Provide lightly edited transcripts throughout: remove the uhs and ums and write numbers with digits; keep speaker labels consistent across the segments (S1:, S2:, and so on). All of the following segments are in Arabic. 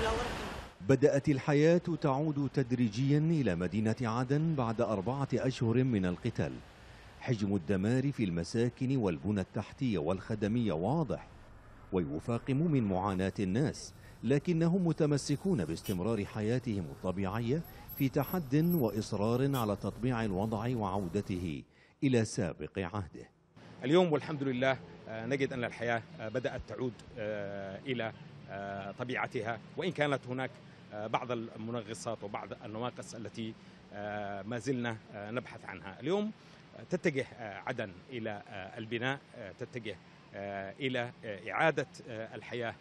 S1: بدأت الحياة تعود تدريجيا إلى مدينة عدن بعد 4 أشهر من القتال. حجم الدمار في المساكن والبنى التحتية والخدمية واضح ويفاقم من معاناة الناس، لكنهم متمسكون باستمرار حياتهم الطبيعية في تحد وإصرار على تطبيع الوضع وعودته إلى سابق عهده.
S2: اليوم والحمد لله نجد أن الحياة بدأت تعود إلى طبيعتها، وإن كانت هناك بعض المنغصات وبعض النواقص التي ما زلنا نبحث عنها. اليوم تتجه عدن إلى البناء، تتجه إلى إعادة الحياة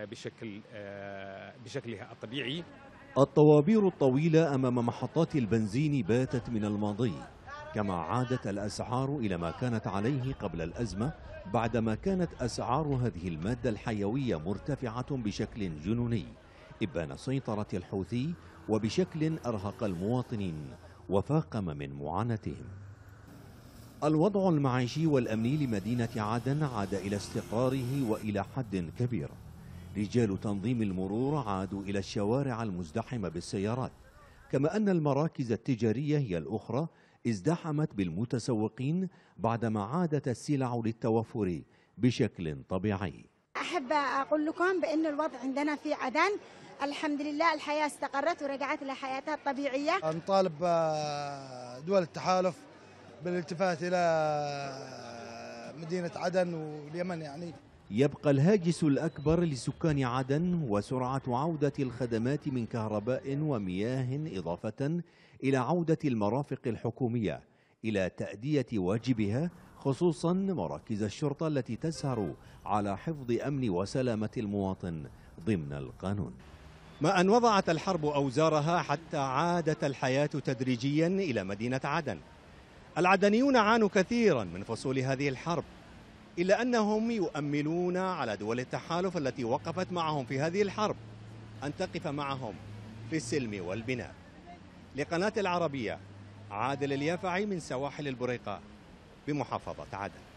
S2: بشكلها الطبيعي.
S1: الطوابير الطويلة أمام محطات البنزين باتت من الماضي، كما عادت الأسعار إلى ما كانت عليه قبل الأزمة، بعدما كانت أسعار هذه المادة الحيوية مرتفعة بشكل جنوني إبان سيطرة الحوثي، وبشكل أرهق المواطنين وفاقم من معاناتهم. الوضع المعيشي والأمني لمدينة عدن عاد إلى استقراره وإلى حد كبير. رجال تنظيم المرور عادوا إلى الشوارع المزدحمة بالسيارات، كما أن المراكز التجارية هي الأخرى ازدحمت بالمتسوقين بعدما عادت السلع للتوفر بشكل طبيعي.
S3: أحب أقول لكم بأن الوضع عندنا في عدن الحمد لله الحياة استقرت ورجعت إلى حياتها الطبيعية.
S4: نطالب دول التحالف بالالتفات إلى مدينة عدن واليمن. يعني
S1: يبقى الهاجس الأكبر لسكان عدن وسرعة عودة الخدمات من كهرباء ومياه، إضافة إلى عودة المرافق الحكومية إلى تأدية واجبها، خصوصا مراكز الشرطة التي تسهر على حفظ أمن وسلامة المواطن ضمن القانون. ما أن وضعت الحرب أوزارها حتى عادت الحياة تدريجيا إلى مدينة عدن. العدنيون عانوا كثيرا من فصول هذه الحرب، إلا أنهم يؤملون على دول التحالف التي وقفت معهم في هذه الحرب أن تقف معهم في السلم والبناء. لقناة العربية، عادل اليافعي من سواحل البريقة بمحافظة عدن.